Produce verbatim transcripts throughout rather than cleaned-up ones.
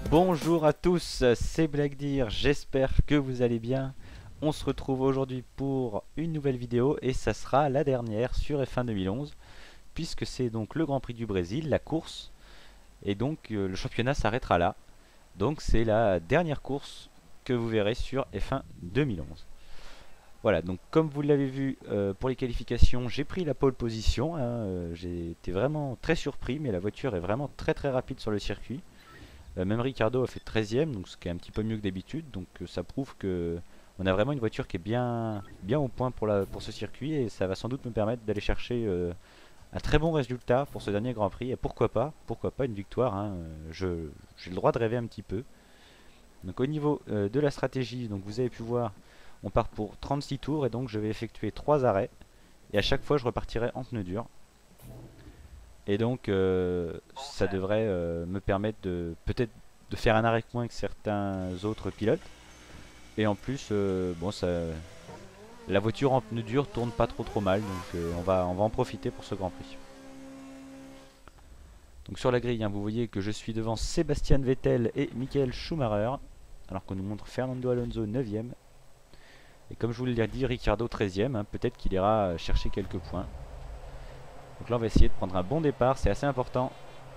Bonjour à tous, c'est Blackdeer, j'espère que vous allez bien. On se retrouve aujourd'hui pour une nouvelle vidéo et ça sera la dernière sur F un deux mille onze puisque c'est donc le Grand Prix du Brésil, la course, et donc euh, le championnat s'arrêtera là. Donc c'est la dernière course que vous verrez sur F un deux mille onze. Voilà, donc comme vous l'avez vu euh, pour les qualifications, j'ai pris la pole position, hein, euh, j'ai été vraiment très surpris, mais la voiture est vraiment très très rapide sur le circuit. Euh, même Ricardo a fait treizième, donc ce qui est un petit peu mieux que d'habitude. Donc euh, ça prouve que on a vraiment une voiture qui est bien, bien au point pour, la, pour ce circuit. Et ça va sans doute me permettre d'aller chercher euh, un très bon résultat pour ce dernier Grand Prix. Et pourquoi pas, pourquoi pas une victoire, hein. Je, j'ai le droit de rêver un petit peu. Donc au niveau euh, de la stratégie, donc vous avez pu voir, on part pour trente-six tours. Et donc je vais effectuer trois arrêts. Et à chaque fois je repartirai en pneu dur. Et donc euh, ça devrait euh, me permettre de peut-être de faire un arrêt moins que certains autres pilotes. Et en plus, euh, bon, ça, la voiture en pneu dur tourne pas trop trop mal, donc euh, on, va, on va en profiter pour ce Grand Prix. Donc sur la grille, hein, vous voyez que je suis devant Sébastien Vettel et Michael Schumacher, alors qu'on nous montre Fernando Alonso neuvième. Et comme je vous l'ai dit, Ricciardo treizième, hein, peut-être qu'il ira chercher quelques points. Donc là on va essayer de prendre un bon départ, c'est assez important.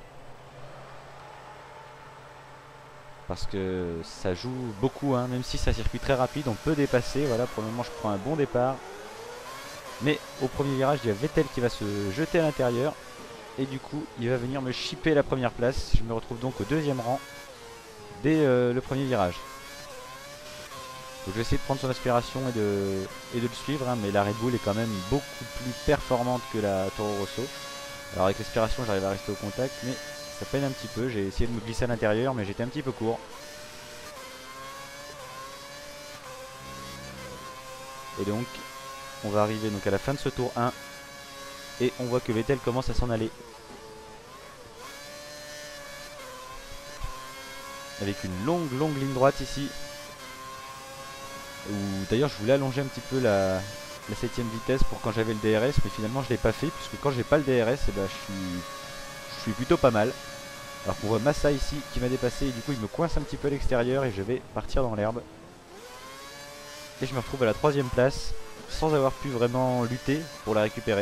Parce que ça joue beaucoup, hein, même si c'est un circuit très rapide, on peut dépasser. Voilà, pour le moment je prends un bon départ. Mais au premier virage, il y a Vettel qui va se jeter à l'intérieur. Et du coup, il va venir me chipper la première place. Je me retrouve donc au deuxième rang dès euh, le premier virage. Donc je vais essayer de prendre son aspiration et de, et de le suivre, hein, mais la Red Bull est quand même beaucoup plus performante que la Toro Rosso. Alors avec l'aspiration, j'arrive à rester au contact, mais ça peine un petit peu. J'ai essayé de me glisser à l'intérieur, mais j'étais un petit peu court. Et donc, on va arriver donc à la fin de ce tour un. Et on voit que Vettel commence à s'en aller. Avec une longue longue ligne droite ici. Où d'ailleurs je voulais allonger un petit peu la, la septième vitesse pour quand j'avais le D R S. Mais finalement je ne l'ai pas fait. Puisque quand j'ai pas le D R S, eh ben, je, suis, je suis plutôt pas mal. Alors qu'on voit Massa ici qui m'a dépassé. Et du coup il me coince un petit peu à l'extérieur. Et je vais partir dans l'herbe. Et je me retrouve à la troisième place. Sans avoir pu vraiment lutter pour la récupérer.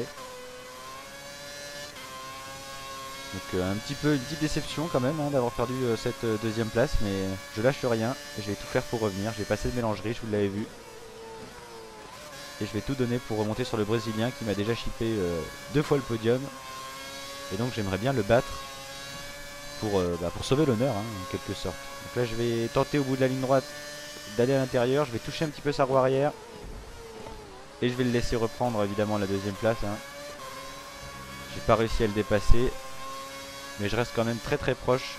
Donc euh, un petit peu une petite déception quand même, hein, d'avoir perdu euh, cette euh, deuxième place, mais je lâche rien et je vais tout faire pour revenir. Je vais passer de mélangerie, je vous l'avais vu. Et je vais tout donner pour remonter sur le Brésilien qui m'a déjà chippé euh, deux fois le podium. Et donc j'aimerais bien le battre pour, euh, bah, pour sauver l'honneur, hein, en quelque sorte. Donc là je vais tenter au bout de la ligne droite d'aller à l'intérieur, je vais toucher un petit peu sa roue arrière. Et je vais le laisser reprendre évidemment la deuxième place, hein. J'ai pas réussi à le dépasser. Mais je reste quand même très très proche.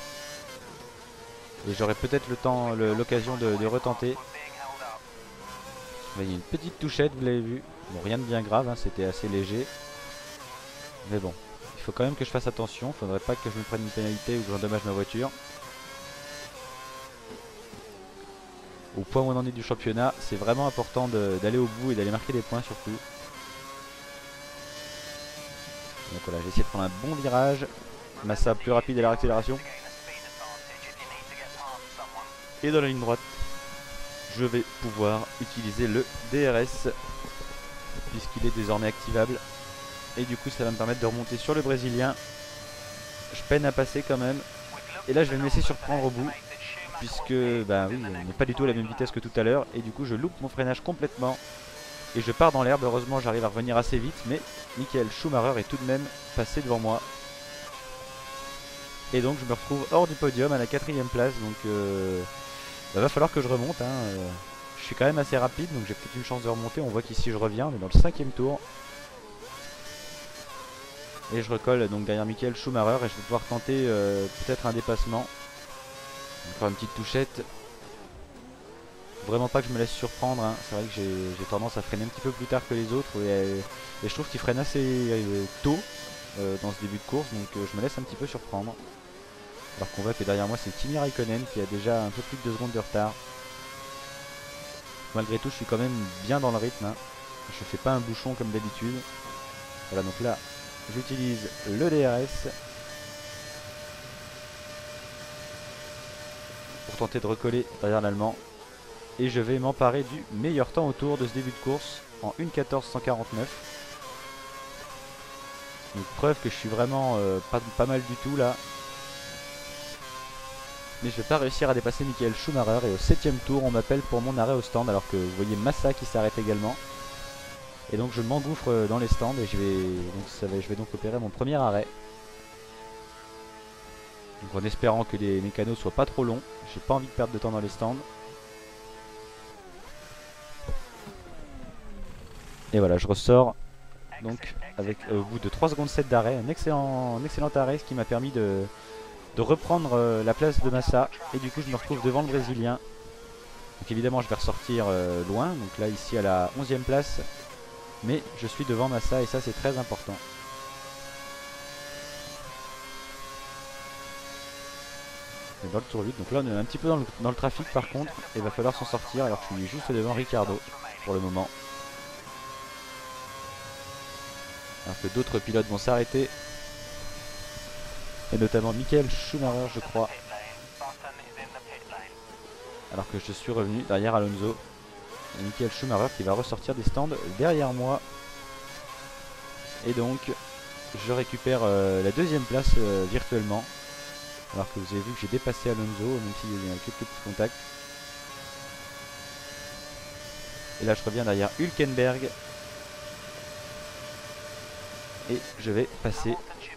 Et j'aurai peut-être le temps, l'occasion de, de retenter. Il y a une petite touchette, vous l'avez vu. Bon, rien de bien grave, hein, c'était assez léger. Mais bon, il faut quand même que je fasse attention. Il ne faudrait pas que je me prenne une pénalité ou que j'endommage ma voiture. Au point où on en est du championnat, c'est vraiment important d'aller au bout et d'aller marquer des points surtout. Donc voilà, j'ai essayé de prendre un bon virage. Massa plus rapide à la réaccélération. Et dans la ligne droite, je vais pouvoir utiliser le D R S puisqu'il est désormais activable. Et du coup ça va me permettre de remonter sur le Brésilien. Je peine à passer quand même. Et là je vais me laisser surprendre au bout. Puisque bah oui, on n'est pas du tout à la même vitesse que tout à l'heure. Et du coup je loupe mon freinage complètement. Et je pars dans l'herbe. Heureusement j'arrive à revenir assez vite. Mais Michael Schumacher est tout de même passé devant moi. Et donc je me retrouve hors du podium à la quatrième place. Donc euh, bah, va falloir que je remonte, hein. euh, Je suis quand même assez rapide, donc j'ai peut-être une chance de remonter. On voit qu'ici je reviens, on est dans le cinquième tour. Et je recolle donc derrière Michael Schumacher et je vais pouvoir tenter euh, peut-être un dépassement. Encore une petite touchette. Vraiment pas que je me laisse surprendre, hein. C'est vrai que j'ai tendance à freiner un petit peu plus tard que les autres. Et, et je trouve qu'il freine assez euh, tôt euh, dans ce début de course, donc euh, je me laisse un petit peu surprendre. Alors qu'on voit que derrière moi c'est Kimi Raikkonen qui a déjà un peu plus de deux secondes de retard. Malgré tout je suis quand même bien dans le rythme, hein. Je fais pas un bouchon comme d'habitude. Voilà, donc là j'utilise le D R S. pour tenter de recoller derrière l'Allemand. Et je vais m'emparer du meilleur temps autour de ce début de course en une quatorze cent quarante-neuf. Donc preuve que je suis vraiment euh, pas, pas mal du tout là. Mais je vais pas réussir à dépasser Michael Schumacher. Et au septième tour on m'appelle pour mon arrêt au stand. Alors que vous voyez Massa qui s'arrête également. Et donc je m'engouffre dans les stands. Et je vais donc, ça va, je vais donc opérer mon premier arrêt. Donc en espérant que les mécanos soient pas trop longs. J'ai pas envie de perdre de temps dans les stands. Et voilà, je ressors donc avec euh, au bout de trois secondes sept d'arrêt, un excellent, un excellent arrêt, ce qui m'a permis de, de reprendre euh, la place de Massa. Et du coup je me retrouve devant le Brésilien. Donc évidemment je vais ressortir euh, loin, donc là ici à la onzième place. Mais je suis devant Massa et ça c'est très important. Et dans le tour huit, donc là on est un petit peu dans le, dans le trafic par contre. Et il va falloir s'en sortir alors que je suis juste devant Ricciardo pour le moment. Alors que d'autres pilotes vont s'arrêter. Et notamment Michael Schumacher je crois. Alors que je suis revenu derrière Alonso. Et Michael Schumacher qui va ressortir des stands derrière moi. Et donc je récupère euh, la deuxième place euh, virtuellement. Alors que vous avez vu que j'ai dépassé Alonso, même s'il y a quelques petits contacts. Et là je reviens derrière Hülkenberg. Et je vais passer.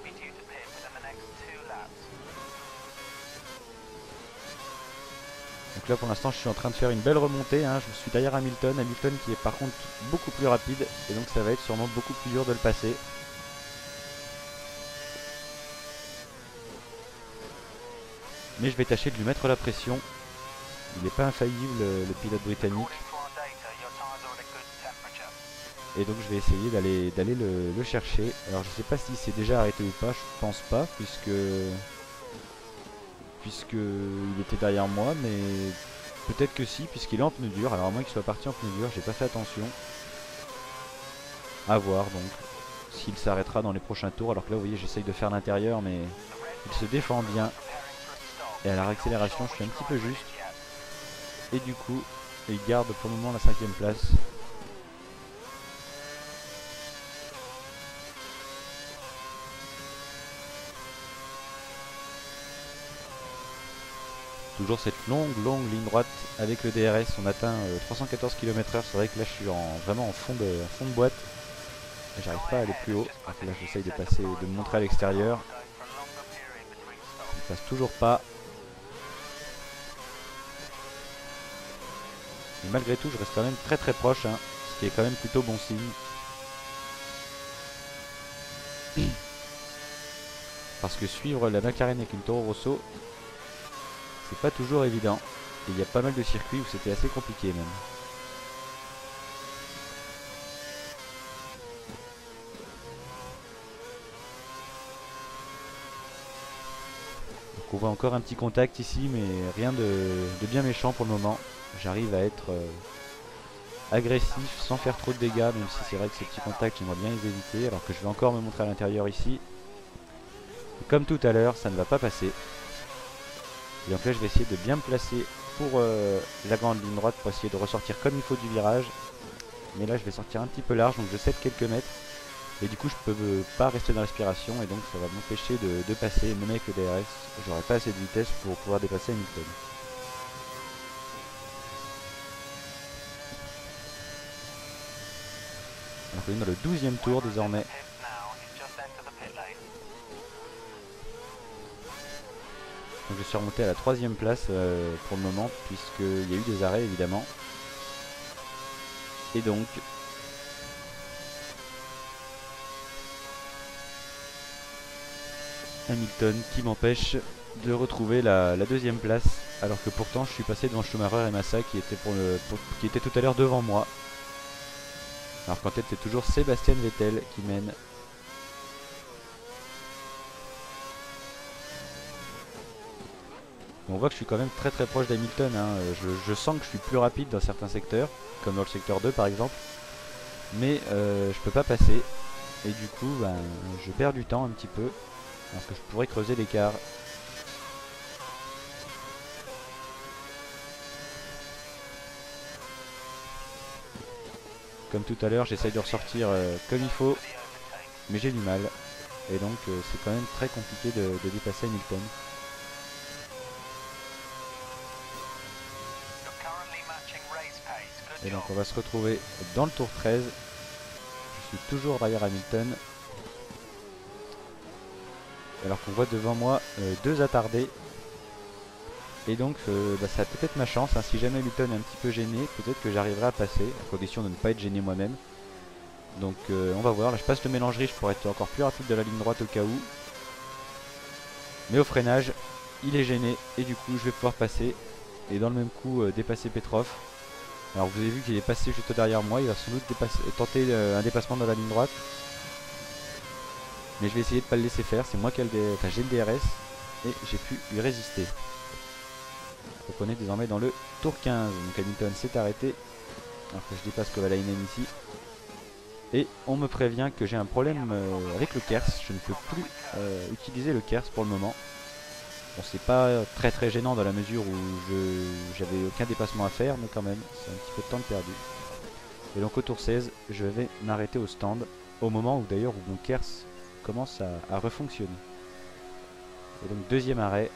Donc là pour l'instant je suis en train de faire une belle remontée, hein. Je suis derrière Hamilton, Hamilton qui est par contre beaucoup plus rapide. Et donc ça va être sûrement beaucoup plus dur de le passer. Mais je vais tâcher de lui mettre la pression. Il n'est pas infaillible le pilote britannique. Et donc je vais essayer d'aller d'aller le, le chercher. Alors je sais pas s'il s'est déjà arrêté ou pas, je pense pas puisque puisque il était derrière moi, mais peut-être que si puisqu'il est en pneu dur. Alors à moins qu'il soit parti en pneu dur, j'ai pas fait attention. À voir donc s'il s'arrêtera dans les prochains tours. Alors que là vous voyez j'essaye de faire l'intérieur mais il se défend bien. Et à la réaccélération je suis un petit peu juste. Et du coup il garde pour le moment la cinquième place. Toujours cette longue longue ligne droite avec le D R S. On atteint euh, trois cent quatorze kilomètres heure. C'est vrai que là je suis en, vraiment en fond de, en fond de boîte. J'arrive pas à aller plus haut. Alors que là j'essaye de passer, de me montrer à l'extérieur. Il passe toujours pas. Mais malgré tout je reste quand même très très proche, hein, ce qui est quand même plutôt bon signe. Parce que suivre la McLaren avec une Toro Rosso, c'est pas toujours évident. Et il y a pas mal de circuits où c'était assez compliqué même. Donc on voit encore un petit contact ici, mais rien de, de bien méchant pour le moment. J'arrive à être euh, agressif sans faire trop de dégâts, même si c'est vrai que ces petits contacts j'aimerais bien les éviter. Alors que je vais encore me montrer à l'intérieur ici. Et comme tout à l'heure, ça ne va pas passer. Et donc là je vais essayer de bien me placer pour euh, la grande ligne droite pour essayer de ressortir comme il faut du virage. Mais là je vais sortir un petit peu large, donc je cède quelques mètres. Et du coup je peux euh, pas rester dans l'aspiration et donc ça va m'empêcher de, de passer. Même avec le D R S, j'aurai pas assez de vitesse pour pouvoir dépasser Hamilton. Donc on est dans le douzième tour désormais. Donc je suis remonté à la troisième place euh, pour le moment, puisqu'il y a eu des arrêts évidemment. Et donc Hamilton qui m'empêche de retrouver la, la deuxième place, alors que pourtant je suis passé devant Schumacher et Massa qui étaient, pour le, pour, qui étaient tout à l'heure devant moi. Alors qu'en tête c'est toujours Sébastien Vettel qui mène. On voit que je suis quand même très très proche d'Hamilton, hein. je, je sens que je suis plus rapide dans certains secteurs, comme dans le secteur deux par exemple. Mais euh, je peux pas passer. Et du coup ben, je perds du temps un petit peu. Alors que je pourrais creuser l'écart. comme tout à l'heure, j'essaye de ressortir euh, comme il faut, mais j'ai du mal. Et donc euh, c'est quand même très compliqué de, de dépasser Hamilton. Et donc on va se retrouver dans le tour treize. Je suis toujours derrière Hamilton. Alors qu'on voit devant moi euh, deux attardés. Et donc euh, bah, ça a peut-être ma chance, hein. Si jamais Hamilton est un petit peu gêné, peut-être que j'arriverai à passer, à condition de ne pas être gêné moi-même. Donc euh, on va voir, là je passe le mélangerie, je pourrais être encore plus rapide de la ligne droite au cas où. Mais au freinage, il est gêné et du coup je vais pouvoir passer. Et dans le même coup euh, dépasser Petrov. Alors vous avez vu qu'il est passé juste derrière moi, il va sans doute dépasser, tenter euh, un dépassement dans la ligne droite. Mais je vais essayer de ne pas le laisser faire, c'est moi qui ai le, enfin, j'ai le D R S et j'ai pu lui résister. Donc on est désormais dans le tour quinze, donc Hamilton s'est arrêté. Alors que je dépasse Kovalainen ici. Et on me prévient que j'ai un problème euh, avec le Kers, je ne peux plus euh, utiliser le Kers pour le moment. Bon, c'est pas très très gênant dans la mesure où je j'avais aucun dépassement à faire, mais quand même, c'est un petit peu de temps de perdu. Et donc au tour seize, je vais m'arrêter au stand, au moment où d'ailleurs où mon Kers commence à, à refonctionner. Et donc deuxième arrêt,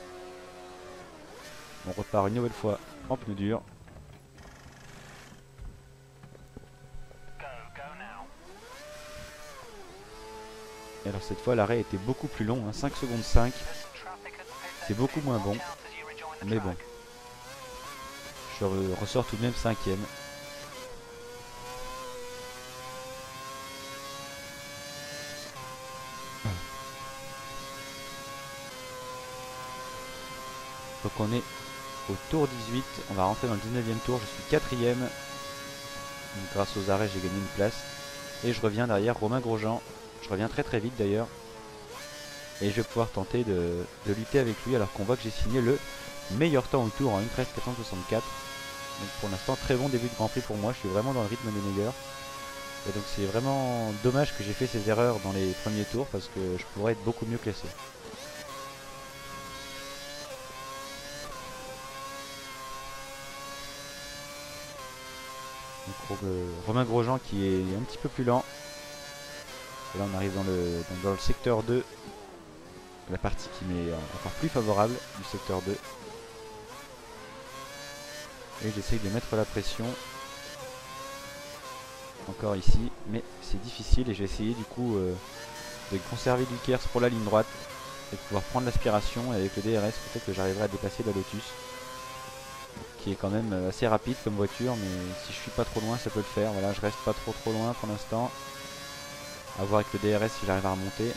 on repart une nouvelle fois en pneu dur. Et alors cette fois l'arrêt était beaucoup plus long, hein, cinq secondes cinq. C'est beaucoup moins bon, mais bon. Je ressors tout de même cinquième. Donc on est au tour dix-huit, on va rentrer dans le dix-neuvième tour, je suis quatrième. Donc grâce aux arrêts j'ai gagné une place. Et je reviens derrière Romain Grosjean. Je reviens très très vite d'ailleurs. Et je vais pouvoir tenter de, de lutter avec lui alors qu'on voit que j'ai signé le meilleur temps au tour en une treize quatre cent soixante-quatre. Donc pour l'instant très bon début de Grand Prix pour moi, je suis vraiment dans le rythme des meilleurs. Et donc c'est vraiment dommage que j'ai fait ces erreurs dans les premiers tours parce que je pourrais être beaucoup mieux classé. Donc euh, Romain Grosjean qui est un petit peu plus lent. Et là on arrive dans le, dans, dans le secteur deux. La partie qui m'est encore plus favorable du secteur deux. Et j'essaye de mettre la pression. Encore ici, mais c'est difficile et j'ai essayé du coup euh, de conserver du Kers pour la ligne droite et de pouvoir prendre l'aspiration, et avec le D R S peut-être que j'arriverai à dépasser la Lotus qui est quand même assez rapide comme voiture, mais si je suis pas trop loin ça peut le faire. Voilà, je reste pas trop trop loin pour l'instant. À voir avec le D R S si j'arrive à remonter.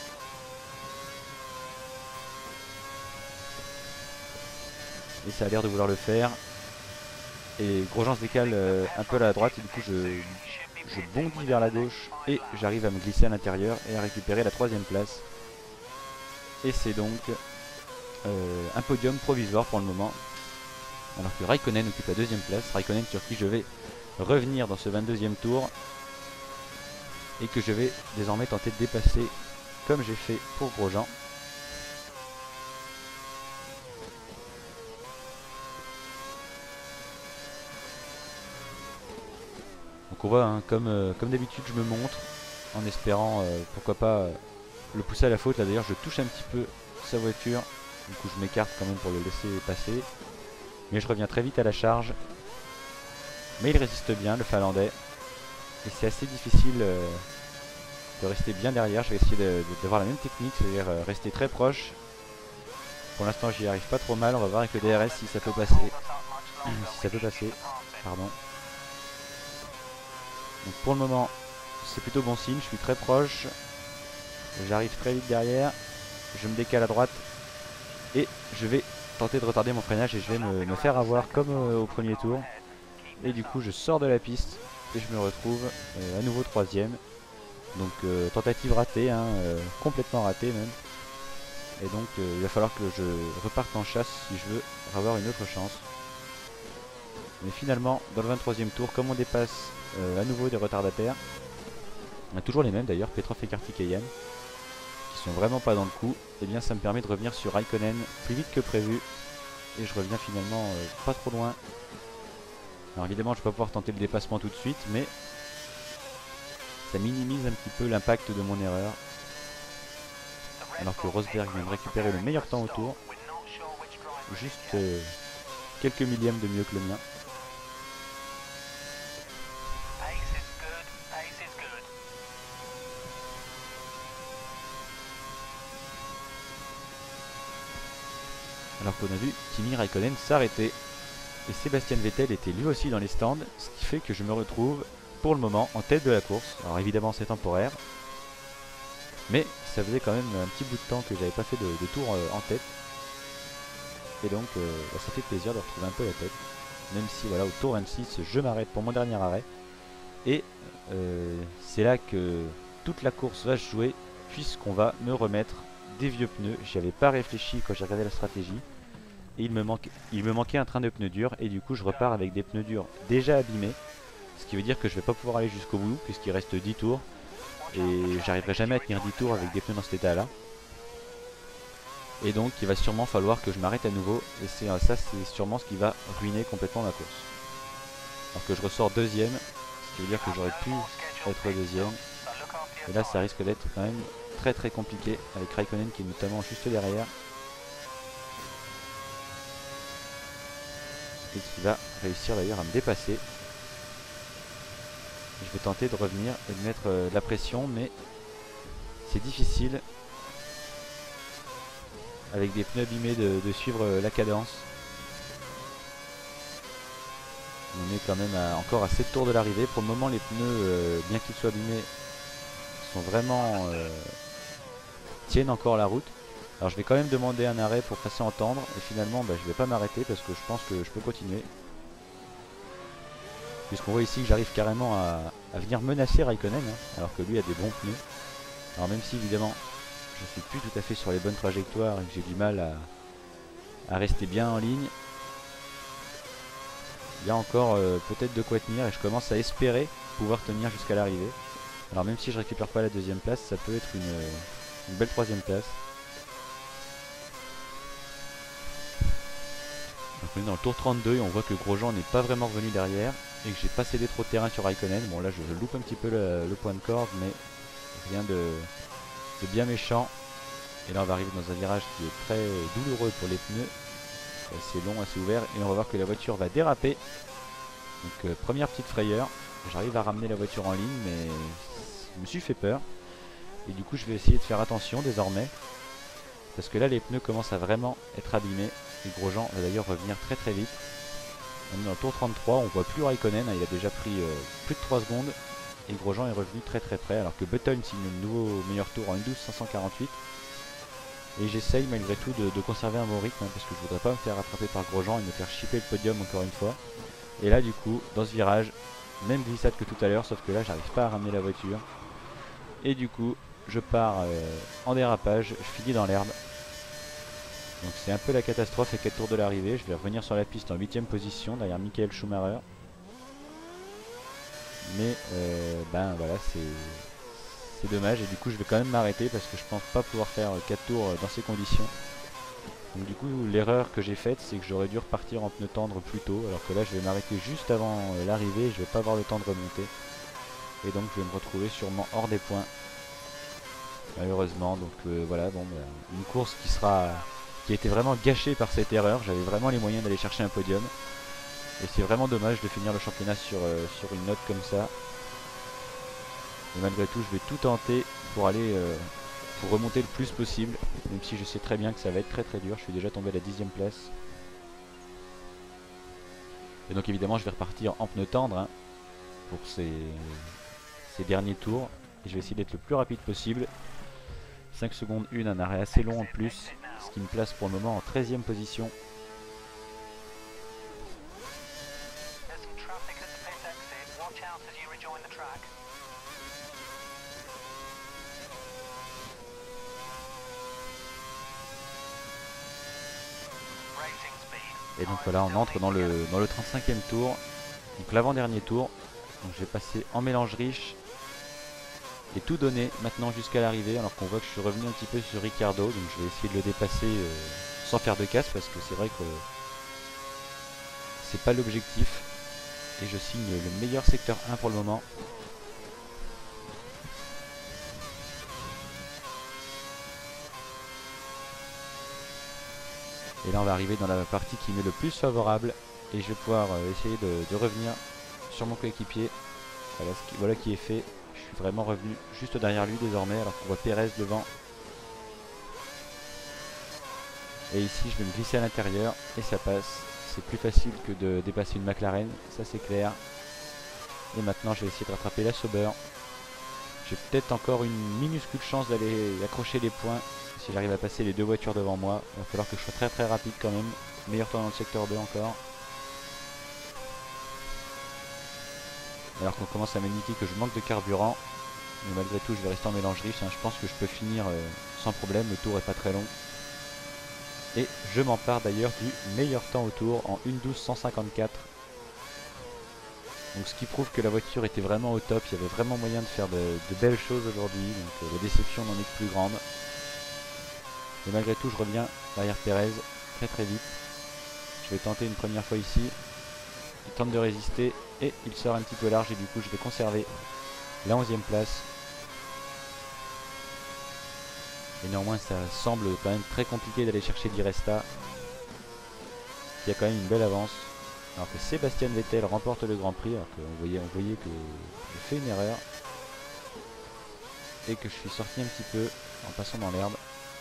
Et ça a l'air de vouloir le faire. Et Grosjean se décale euh, un peu à la droite et du coup je, je bondis vers la gauche et j'arrive à me glisser à l'intérieur et à récupérer la troisième place. Et c'est donc euh, un podium provisoire pour le moment. Alors que Raikkonen occupe la deuxième place. Raikkonen sur qui je vais revenir dans ce vingt-deuxième tour. Et que je vais désormais tenter de dépasser comme j'ai fait pour Grosjean. Donc on voit, hein, comme, euh, comme d'habitude je me montre en espérant euh, pourquoi pas euh, le pousser à la faute. Là d'ailleurs je touche un petit peu sa voiture. Du coup je m'écarte quand même pour le laisser passer. Mais je reviens très vite à la charge. Mais il résiste bien le Finlandais. Et c'est assez difficile euh, de rester bien derrière. Je vais essayer d'avoir la même technique, c'est-à-dire euh, rester très proche. Pour l'instant j'y arrive pas trop mal. On va voir avec le D R S si ça peut passer. si ça peut passer. Pardon. Donc pour le moment c'est plutôt bon signe. Je suis très proche. J'arrive très vite derrière. Je me décale à droite. Et je vais tenter de retarder mon freinage et je vais me, me faire avoir comme euh, au premier tour. Et du coup je sors de la piste et je me retrouve euh, à nouveau troisième. Donc euh, tentative ratée, hein, euh, complètement ratée même. Et donc euh, il va falloir que je reparte en chasse si je veux avoir une autre chance. Mais finalement dans le vingt-troisième tour, comme on dépasse euh, à nouveau des retardataires, on a toujours les mêmes d'ailleurs, Petrov et Karthikeyan, qui sont vraiment pas dans le coup, et bien ça me permet de revenir sur Raikkonen plus vite que prévu. Et je reviens finalement euh, pas trop loin. Alors évidemment je vais pas pouvoir tenter le dépassement tout de suite, mais ça minimise un petit peu l'impact de mon erreur. Alors que Rosberg vient de récupérer le meilleur temps au tour. Juste euh, quelques millièmes de mieux que le mien. Alors qu'on a vu Kimi Raikkonen s'arrêter. Et Sébastien Vettel était lui aussi dans les stands. Ce qui fait que je me retrouve pour le moment en tête de la course. Alors évidemment c'est temporaire. Mais ça faisait quand même un petit bout de temps que j'avais pas fait de, de tour euh, en tête. Et donc euh, bah, ça fait plaisir de retrouver un peu la tête. Même si voilà, au tour vingt-six je m'arrête pour mon dernier arrêt. Et euh, c'est là que toute la course va se jouer. Puisqu'on va me remettre des vieux pneus. J'y avais pas réfléchi quand j'ai regardé la stratégie. Et il me, manque, il me manquait un train de pneus durs. Et du coup je repars avec des pneus durs déjà abîmés. Ce qui veut dire que je vais pas pouvoir aller jusqu'au bout. Puisqu'il reste dix tours. Et j'arriverai jamais à tenir dix tours avec des pneus dans cet état là. Et donc il va sûrement falloir que je m'arrête à nouveau. Et c'est ça c'est sûrement ce qui va ruiner complètement ma course. Alors que je ressors deuxième. Ce qui veut dire que j'aurais pu être deuxième. Et là ça risque d'être quand même très très compliqué. Avec Raikkonen qui est notamment juste derrière. Et qui va réussir d'ailleurs à me dépasser. Je vais tenter de revenir et de mettre euh, de la pression, mais c'est difficile avec des pneus abîmés de, de suivre euh, la cadence. On est quand même à, encore à sept tours de l'arrivée. Pour le moment les pneus, euh, bien qu'ils soient abîmés, sont vraiment euh, tiennent encore la route. Alors je vais quand même demander un arrêt pour passer entendre. Et finalement bah, je ne vais pas m'arrêter parce que je pense que je peux continuer. Puisqu'on voit ici que j'arrive carrément à, à venir menacer Raikkonen, hein, alors que lui a des bons pneus. Alors même si évidemment je suis plus tout à fait sur les bonnes trajectoires et que j'ai du mal à, à rester bien en ligne, il y a encore euh, peut-être de quoi tenir et je commence à espérer pouvoir tenir jusqu'à l'arrivée. Alors même si je récupère pas la deuxième place, ça peut être une, une belle troisième place. Donc on est dans le tour trente-deux et on voit que Grosjean n'est pas vraiment revenu derrière. Et que j'ai pas cédé trop de terrain sur Raikkonen. Bon là je, je loupe un petit peu le, le point de corde, mais rien de, de bien méchant. Et là on va arriver dans un virage qui est très douloureux pour les pneus. C'est assez long, assez ouvert. Et on va voir que la voiture va déraper. Donc euh, première petite frayeur. J'arrive à ramener la voiture en ligne, mais je me suis fait peur. Et du coup je vais essayer de faire attention désormais. Parce que là les pneus commencent à vraiment être abîmés. Et Grosjean va d'ailleurs revenir très très vite. On est dans le tour trente-trois, on voit plus Raikkonen, il a déjà pris euh, plus de trois secondes. Et Grosjean est revenu très très près, alors que Button signe le nouveau meilleur tour en une douze cinq cent quarante-huit. Et j'essaye malgré tout de, de conserver un bon rythme, hein, parce que je voudrais pas me faire rattraper par Grosjean et me faire chipper le podium encore une fois. Et là du coup, dans ce virage, même glissade que tout à l'heure, sauf que là j'arrive pas à ramener la voiture. Et du coup, je pars euh, en dérapage, je finis dans l'herbe. Donc c'est un peu la catastrophe à quatre tours de l'arrivée. Je vais revenir sur la piste en huitième position derrière Michael Schumacher. Mais euh, ben voilà, c'est dommage. Et du coup je vais quand même m'arrêter parce que je pense pas pouvoir faire quatre tours dans ces conditions. Donc du coup l'erreur que j'ai faite, c'est que j'aurais dû repartir en pneu tendre plus tôt. Alors que là je vais m'arrêter juste avant l'arrivée. Je vais pas avoir le temps de remonter. Et donc je vais me retrouver sûrement hors des points. Malheureusement. Donc euh, voilà, bon, ben, une course qui sera... qui a été vraiment gâché par cette erreur. J'avais vraiment les moyens d'aller chercher un podium. Et c'est vraiment dommage de finir le championnat sur, euh, sur une note comme ça. Mais malgré tout, je vais tout tenter pour aller euh, pour remonter le plus possible. Même si je sais très bien que ça va être très très dur. Je suis déjà tombé à la dixième place. Et donc évidemment, je vais repartir en pneu tendre hein, pour ces, ces derniers tours. Et je vais essayer d'être le plus rapide possible. cinq secondes une, un arrêt assez long en plus. Ce qui me place pour le moment en treizième position. Et donc voilà, on entre dans le, dans le trente-cinquième tour. Donc l'avant-dernier tour. Donc je vais passer en mélange riche. Et tout donner maintenant jusqu'à l'arrivée, alors qu'on voit que je suis revenu un petit peu sur Ricciardo. Donc je vais essayer de le dépasser euh, sans faire de casse, parce que c'est vrai que c'est pas l'objectif. Et je signe le meilleur secteur un pour le moment. Et là on va arriver dans la partie qui m'est le plus favorable. Et je vais pouvoir euh, essayer de, de revenir sur mon coéquipier. Voilà, ce qui, voilà qui est fait. Je suis vraiment revenu juste derrière lui désormais, alors qu'on voit Pérez devant. Et ici je vais me glisser à l'intérieur et ça passe. C'est plus facile que de dépasser une McLaren, ça c'est clair. Et maintenant je vais essayer de rattraper la Sauber. J'ai peut-être encore une minuscule chance d'aller accrocher les points. Si j'arrive à passer les deux voitures devant moi, il va falloir que je sois très très rapide quand même. Meilleur temps dans le secteur deux encore. Alors qu'on commence à m'indiquer que je manque de carburant. Mais malgré tout je vais rester en mélange riche, hein. Je pense que je peux finir euh, sans problème, le tour est pas très long. Et je m'empare d'ailleurs du meilleur temps au tour en une douze cent cinquante-quatre. Donc ce qui prouve que la voiture était vraiment au top, il y avait vraiment moyen de faire de, de belles choses aujourd'hui, donc euh, la déception n'en est que plus grande. Mais malgré tout je reviens derrière Pérez très très vite. Je vais tenter une première fois ici. Il tente de résister et il sort un petit peu large et du coup je vais conserver la onzième place. Et néanmoins ça semble quand même très compliqué d'aller chercher Di Resta. Il y a quand même une belle avance. Alors que Sébastien Vettel remporte le Grand Prix, alors qu'on voyait, on voyait que j'ai fait une erreur. Et que je suis sorti un petit peu en passant dans l'herbe.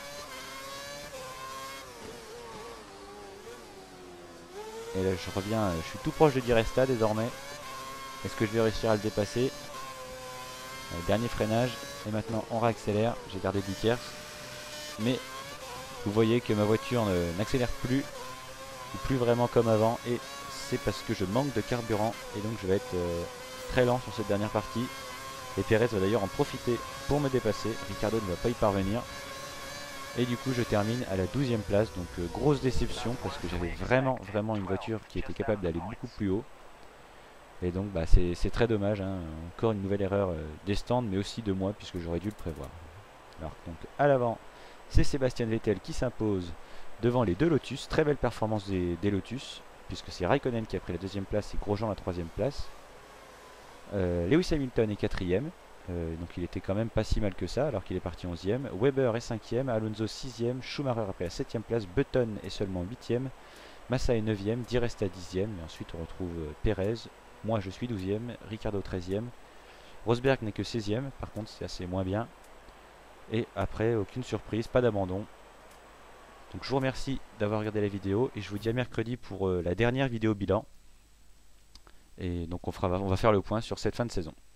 Et là je reviens, je suis tout proche de Di Resta désormais. Est-ce que je vais réussir à le dépasser? euh, Dernier freinage. Et maintenant on réaccélère. J'ai gardé dix tiers. Mais vous voyez que ma voiture n'accélère plus. Ou plus vraiment comme avant. Et c'est parce que je manque de carburant. Et donc je vais être euh, très lent sur cette dernière partie. Et Pérez va d'ailleurs en profiter pour me dépasser. Ricciardo ne va pas y parvenir. Et du coup je termine à la douzième place. Donc euh, grosse déception parce que j'avais vraiment vraiment une voiture qui était capable d'aller beaucoup plus haut. Et donc bah, c'est très dommage, hein. Encore une nouvelle erreur euh, des stands mais aussi de moi puisque j'aurais dû le prévoir. Alors donc à l'avant c'est Sébastien Vettel qui s'impose devant les deux Lotus. Très belle performance des, des Lotus puisque c'est Raikkonen qui a pris la deuxième place et Grosjean la troisième place. Euh, Lewis Hamilton est quatrième. Euh, donc il était quand même pas si mal que ça alors qu'il est parti onzième. Weber est cinquième, Alonso sixième, Schumacher a pris la septième place, Button est seulement huitième, Massa est neuvième, Di Resta dixième, et ensuite on retrouve euh, Pérez, moi je suis douzième, Ricciardo treizième, Rosberg n'est que seizième, par contre c'est assez moins bien, et après aucune surprise, pas d'abandon. Donc je vous remercie d'avoir regardé la vidéo et je vous dis à mercredi pour euh, la dernière vidéo bilan, et donc on, fera, on va faire le point sur cette fin de saison.